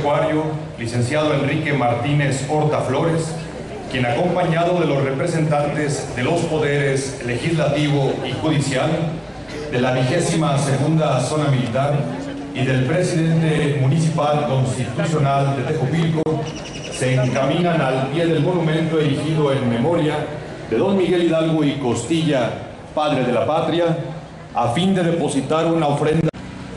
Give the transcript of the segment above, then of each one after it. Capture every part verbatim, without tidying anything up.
agropecuario, licenciado Enrique Martínez Horta Flores, quien acompañado de los representantes de los poderes legislativo y judicial, de la vigésima segunda zona militar y del presidente municipal constitucional de Tejupilco, se encaminan al pie del monumento erigido en memoria de don Miguel Hidalgo y Costilla, padre de la patria, a fin de depositar una ofrenda.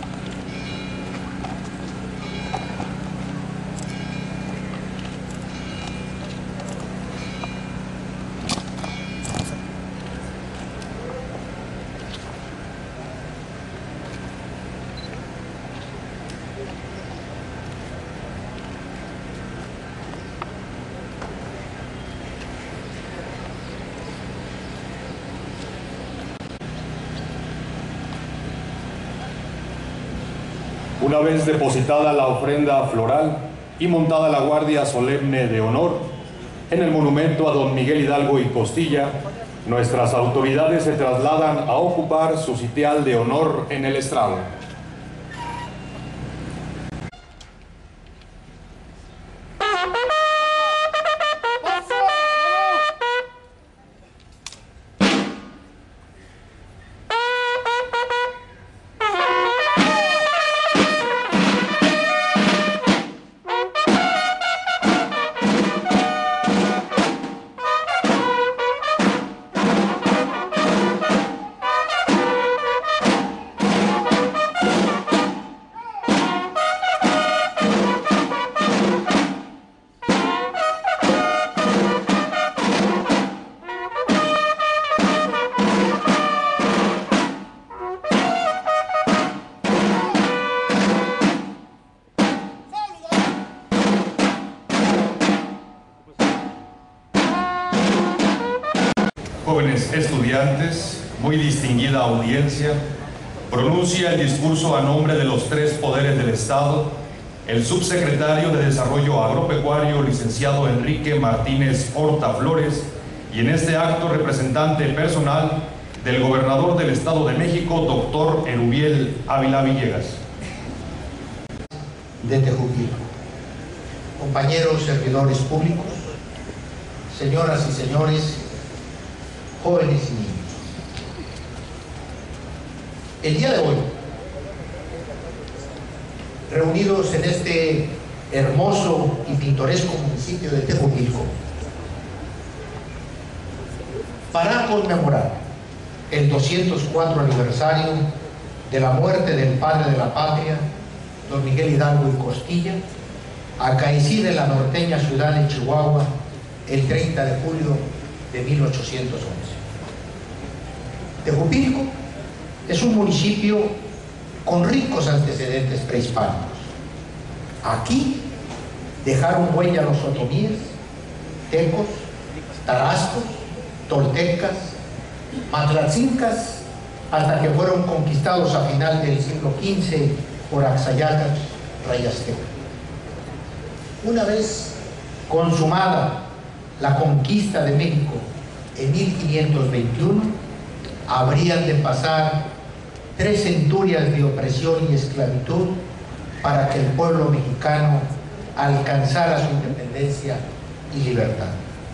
Una vez depositada la ofrenda floral y montada la guardia solemne de honor en el monumento a don Miguel Hidalgo y Costilla, nuestras autoridades se trasladan a ocupar su sitial de honor en el estrado. Jóvenes estudiantes, muy distinguida audiencia, pronuncia el discurso a nombre de los tres poderes del Estado, el subsecretario de Desarrollo Agropecuario, licenciado Enrique Martínez Horta Flores, y en este acto representante personal del gobernador del Estado de México, doctor Erubiel Ávila Villegas. De Tejupilco, compañeros servidores públicos, señoras y señores, jóvenes y niños. El día de hoy, reunidos en este hermoso y pintoresco municipio de Tejupilco, para conmemorar el doscientos cuatro aniversario de la muerte del padre de la patria, don Miguel Hidalgo y Costilla, acaecida en la norteña ciudad de Chihuahua el treinta de julio de mil ochocientos once. Tejupilco es un municipio con ricos antecedentes prehispánicos. Aquí dejaron huella los otomíes, tecos, tarascos, toltecas, matlatzincas, hasta que fueron conquistados a final del siglo quince por Axayacatl, rey azteca. Una vez consumada la conquista de México en mil quinientos veintiuno, habrían de pasar tres centurias de opresión y esclavitud para que el pueblo mexicano alcanzara su independencia y libertad.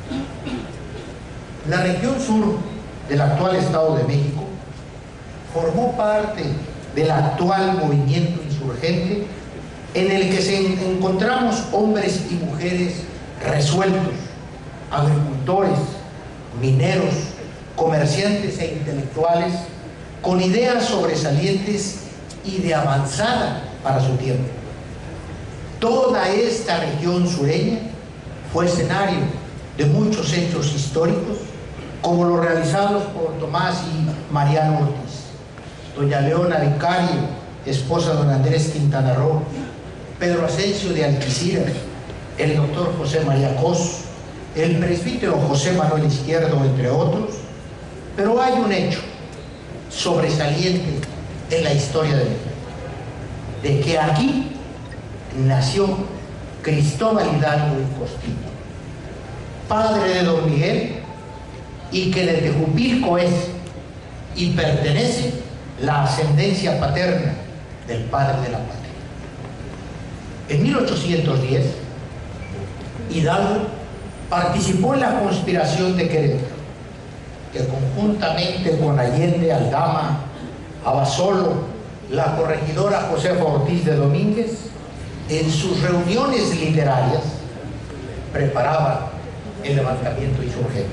La región sur del actual Estado de México formó parte del actual movimiento insurgente en el que se encontramos hombres y mujeres resueltos, agricultores, mineros, comerciantes e intelectuales con ideas sobresalientes y de avanzada para su tiempo. Toda esta región sureña fue escenario de muchos hechos históricos, como los realizados por Tomás y Mariano Ortiz, doña Leona Vicario, esposa de don Andrés Quintana Roo, Pedro Asensio de Alquicira, el doctor José María Cos, el presbítero José Manuel Izquierdo, entre otros. Pero hay un hecho sobresaliente en la historia de México, de que aquí nació Cristóbal Hidalgo y Costilla, padre de don Miguel, y que de Tejupilco es y pertenece la ascendencia paterna del padre de la patria. En mil ochocientos diez, Hidalgo participó en la conspiración de Querétaro, que conjuntamente con Allende, Aldama, Abasolo, la corregidora Josefa Ortiz de Domínguez, en sus reuniones literarias preparaban el levantamiento insurgente.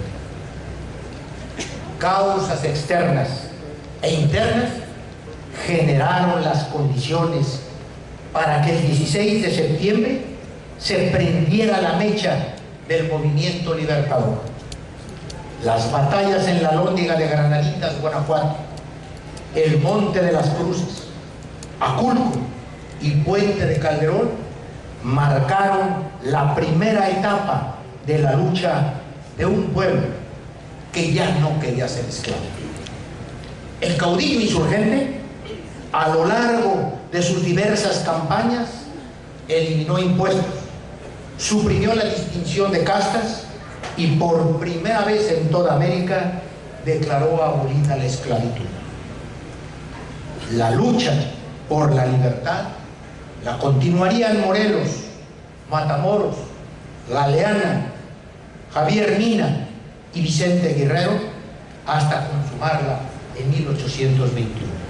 Causas externas e internas generaron las condiciones para que el dieciséis de septiembre se prendiera la mecha del movimiento libertador. Las batallas en la Lóndiga de Granaditas, Guanajuato, el Monte de las Cruces, Aculco y Puente de Calderón marcaron la primera etapa de la lucha de un pueblo que ya no quería ser esclavo. El caudillo insurgente, a lo largo de sus diversas campañas, eliminó impuestos, suprimió la distinción de castas y por primera vez en toda América declaró abolida la esclavitud. La lucha por la libertad la continuarían Morelos, Matamoros, Galeana, Javier Mina y Vicente Guerrero hasta consumarla en mil ochocientos veintiuno.